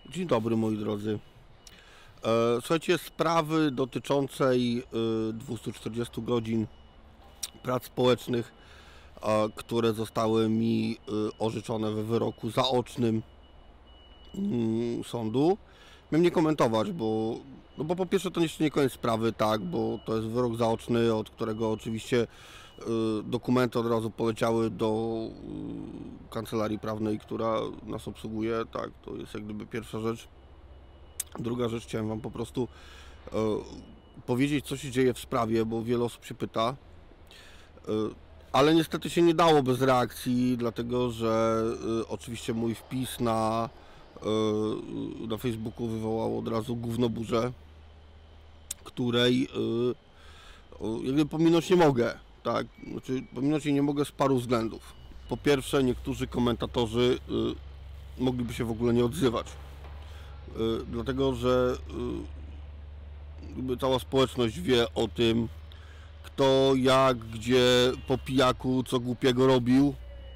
Dzień dobry, moi drodzy. Słuchajcie, sprawy dotyczącej 240 godzin prac społecznych, które zostały mi orzeczone we wyroku zaocznym sądu. Miałem nie komentować, bo po pierwsze to jeszcze nie koniec sprawy, tak, bo to jest wyrok zaoczny, od którego oczywiście dokumenty od razu poleciały do kancelarii prawnej, która nas obsługuje, tak, to jest jak gdyby pierwsza rzecz. Druga rzecz, chciałem Wam po prostu powiedzieć, co się dzieje w sprawie, bo wiele osób się pyta, ale niestety się nie dało bez reakcji, dlatego że oczywiście mój wpis na Facebooku wywołał od razu gównoburzę, której jakby pominąć nie mogę, tak, znaczy pominąć jej nie mogę z paru względów. Po pierwsze, niektórzy komentatorzy mogliby się w ogóle nie odzywać, dlatego że cała społeczność wie o tym, kto, jak, gdzie, po pijaku, co głupiego robił.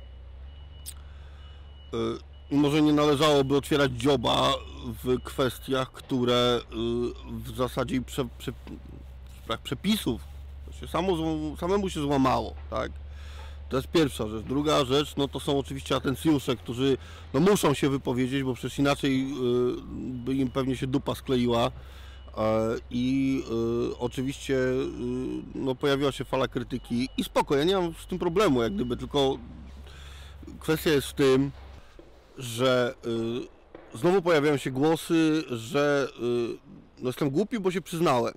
I może nie należałoby otwierać dzioba w kwestiach, które w zasadzie przepisów się samemu się złamało, tak? To jest pierwsza rzecz. Druga rzecz, no to są oczywiście atencjusze, którzy no muszą się wypowiedzieć, bo przecież inaczej by im pewnie się dupa skleiła. I oczywiście no, pojawiła się fala krytyki i spoko, ja nie mam z tym problemu, jak gdyby, tylko kwestia jest w tym, że znowu pojawiają się głosy, że no, jestem głupi, bo się przyznałem.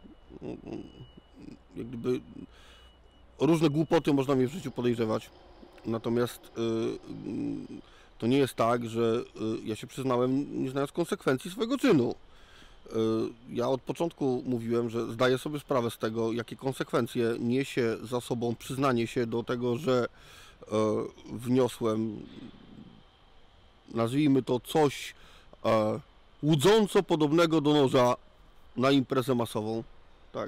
Jak gdyby różne głupoty można mnie w życiu podejrzewać, natomiast to nie jest tak, że ja się przyznałem, nie znając konsekwencji swojego czynu. Ja od początku mówiłem, że zdaję sobie sprawę z tego, jakie konsekwencje niesie za sobą przyznanie się do tego, że wniosłem, nazwijmy to, coś łudząco podobnego do noża na imprezę masową, tak?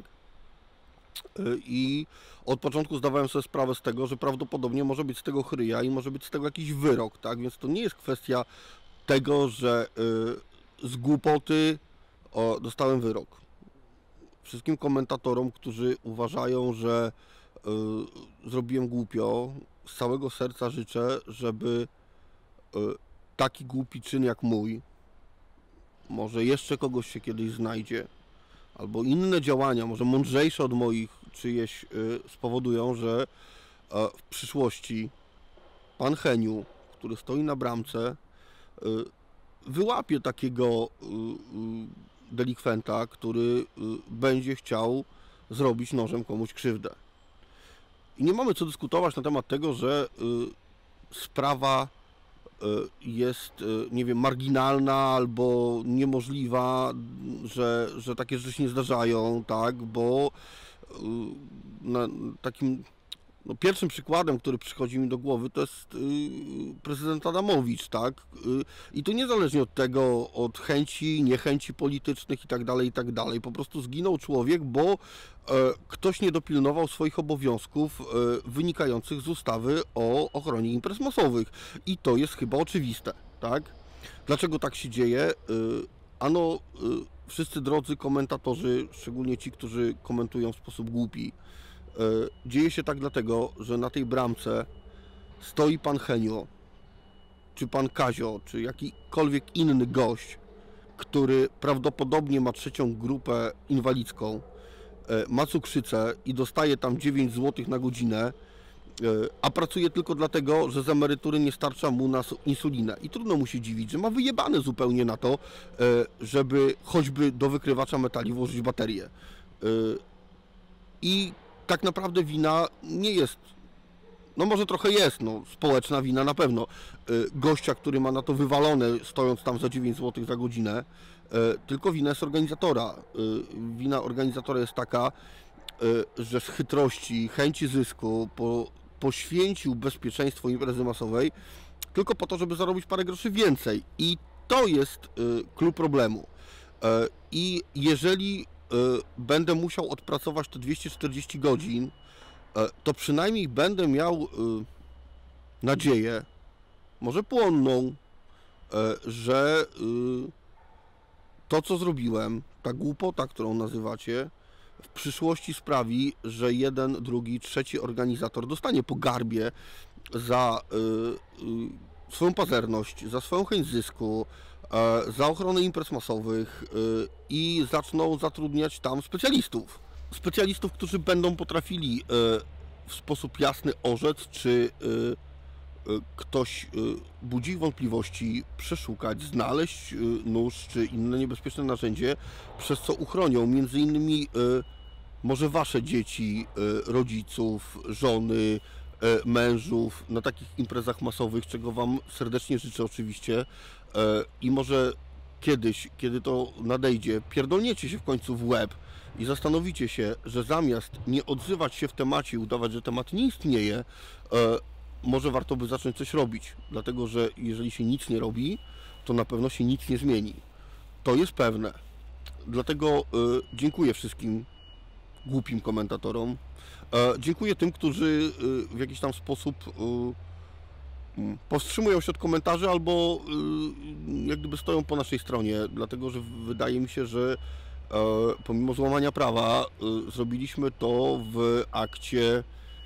I od początku zdawałem sobie sprawę z tego, że prawdopodobnie może być z tego chryja i może być z tego jakiś wyrok, tak? Więc to nie jest kwestia tego, że z głupoty dostałem wyrok. Wszystkim komentatorom, którzy uważają, że zrobiłem głupio, z całego serca życzę, żeby taki głupi czyn jak mój, może jeszcze kogoś się kiedyś znajdzie, albo inne działania, może mądrzejsze od moich czyjeś, spowodują, że w przyszłości pan Heniu, który stoi na bramce, wyłapie takiego delikwenta, który będzie chciał zrobić nożem komuś krzywdę. I nie mamy co dyskutować na temat tego, że sprawa jest, nie wiem, marginalna albo niemożliwa, że takie rzeczy się nie zdarzają, tak, bo takim no, pierwszym przykładem, który przychodzi mi do głowy, to jest prezydent Adamowicz, tak? I to niezależnie od tego, od chęci, niechęci politycznych i tak dalej, po prostu zginął człowiek, bo ktoś nie dopilnował swoich obowiązków wynikających z ustawy o ochronie imprez masowych. I to jest chyba oczywiste, tak? Dlaczego tak się dzieje? Ano, wszyscy drodzy komentatorzy, szczególnie ci, którzy komentują w sposób głupi, dzieje się tak dlatego, że na tej bramce stoi pan Henio, czy pan Kazio, czy jakikolwiek inny gość, który prawdopodobnie ma trzecią grupę inwalidzką, ma cukrzycę i dostaje tam 9 zł na godzinę, a pracuje tylko dlatego, że z emerytury nie starcza mu na insulinę. I trudno mu się dziwić, że ma wyjebane zupełnie na to, żeby choćby do wykrywacza metali włożyć baterię. I tak naprawdę wina nie jest, no może trochę jest, no społeczna wina na pewno, gościa, który ma na to wywalone, stojąc tam za 9 zł za godzinę, tylko wina jest organizatora. Wina organizatora jest taka, że z chytrości, chęci zysku poświęcił bezpieczeństwo imprezy masowej tylko po to, żeby zarobić parę groszy więcej. I to jest klucz problemu. I jeżeli będę musiał odpracować te 240 godzin, to przynajmniej będę miał nadzieję, może płonną, że to, co zrobiłem, ta głupota, którą nazywacie, w przyszłości sprawi, że jeden, drugi, trzeci organizator dostanie po garbie za swoją pazerność, za swoją chęć zysku, za ochronę imprez masowych i zaczną zatrudniać tam specjalistów. Specjalistów, którzy będą potrafili w sposób jasny orzec, czy ktoś budzi wątpliwości, przeszukać, znaleźć nóż czy inne niebezpieczne narzędzie, przez co uchronią między innymi może wasze dzieci, rodziców, żony, mężów na takich imprezach masowych, czego wam serdecznie życzę oczywiście. I może kiedyś, kiedy to nadejdzie, pierdolniecie się w końcu w łeb i zastanowicie się, że zamiast nie odzywać się w temacie i udawać, że temat nie istnieje, może warto by zacząć coś robić, dlatego że jeżeli się nic nie robi, to na pewno się nic nie zmieni. To jest pewne. Dlatego dziękuję wszystkim głupim komentatorom. Dziękuję tym, którzy w jakiś tam sposób powstrzymują się od komentarzy albo jak gdyby stoją po naszej stronie, dlatego że wydaje mi się, że pomimo złamania prawa zrobiliśmy to w akcie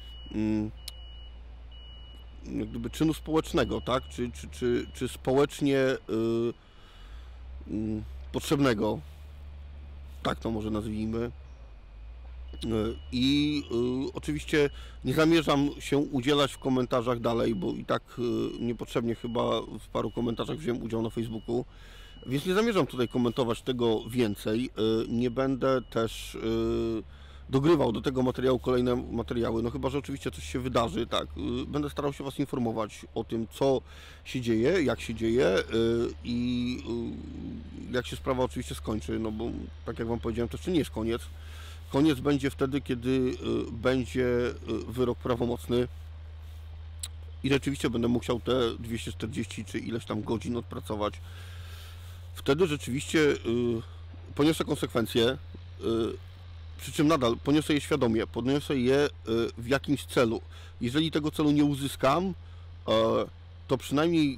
jak gdyby czynu społecznego, tak? Czy społecznie potrzebnego, tak to może nazwijmy. I oczywiście nie zamierzam się udzielać w komentarzach dalej, bo i tak niepotrzebnie chyba w paru komentarzach wziąłem udział na Facebooku, więc nie zamierzam tutaj komentować tego więcej. Nie będę też dogrywał do tego materiału kolejne materiały, no chyba że oczywiście coś się wydarzy, tak. Będę starał się Was informować o tym, co się dzieje, jak się dzieje i jak się sprawa oczywiście skończy, no bo tak jak Wam powiedziałem, to jeszcze nie jest koniec. Koniec będzie wtedy, kiedy będzie wyrok prawomocny i rzeczywiście będę musiał te 240 czy ileś tam godzin odpracować. Wtedy rzeczywiście poniosę konsekwencje, przy czym nadal poniosę je świadomie, poniosę je w jakimś celu. Jeżeli tego celu nie uzyskam, to przynajmniej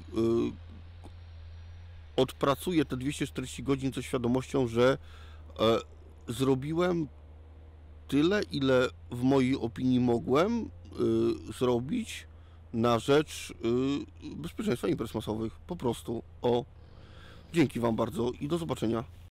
odpracuję te 240 godzin ze świadomością, że zrobiłem tyle, ile w mojej opinii mogłem zrobić na rzecz bezpieczeństwa imprez masowych. Po prostu. Dzięki Wam bardzo i do zobaczenia.